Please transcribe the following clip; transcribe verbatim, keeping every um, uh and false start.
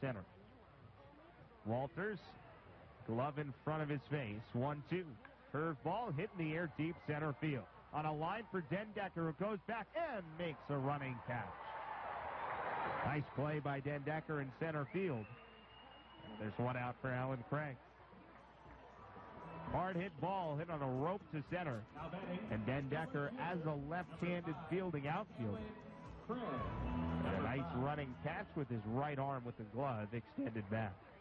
center. Walters, glove in front of his face. one two. Curveball hit in the air deep center field. On a line for Den Decker, who goes back and makes a running catch. Nice play by Den Decker in center field. There's one out for Alan Craig. Hard hit ball hit on a rope to center. And Den Decker as a left-handed fielding outfielder. And a nice running catch with his right arm with the glove extended back.